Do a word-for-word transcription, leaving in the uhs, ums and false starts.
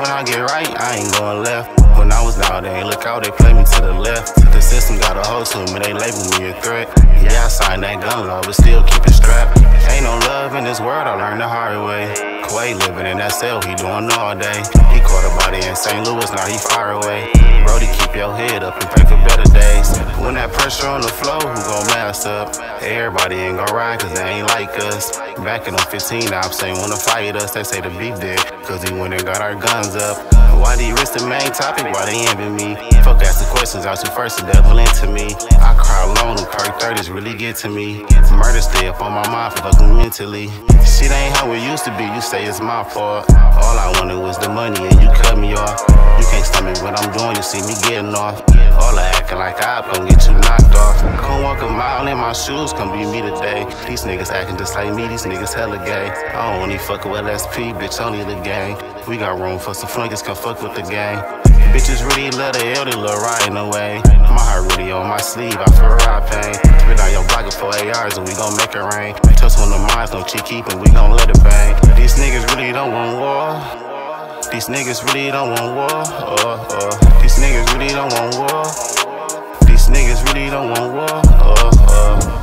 when I get right, I ain't going left. When I was down, they ain't look out, they play me to the left. The system got a hold to me, they label me a threat. Yeah, I signed that gun law, but still keep it strapped. Ain't no love in this world, I learned the hard way. Quay living in that cell, he doing all day. He caught a body in Saint Louis, now he far away. Brody, keep your head up and pray for better days. When that pressure on the floor, who gon' mask up? Everybody ain't gon' ride cause they ain't like us. Back in them fifteen ops, they wanna fight us. They say the beef dead cause he went and got our guns up. Why they risk the main topic? Why they envy me? Fuck asking questions, I shoot first, the devil into me. I cry alone, them perk thirties really get to me. Murder stay up on my mind, fucking mentally. Shit ain't how it used to be, you say it's my fault. All I wanted was the money and you cut me off. You can't stomach what I'm doing, you see me getting off. All I acting like I gon' get you knocked off. Come walk a mile in my shoes, come be me today. These niggas acting just like me, these niggas hella gay. I don't only fuck with L S P, bitch, only the gang. We got room for some flunkies, come fuck with the gang. Bitches really love the L, they LaRon in the way. My heart really on my sleeve, I feel ride pain. Spit on your block for eight hours and we gon' make it rain. Touch on the minds, no cheat keeping, we gon' let it bang. These niggas really don't want war. These niggas really don't want war. Oh, oh. These niggas really don't want war. These niggas really don't want war. Oh, oh.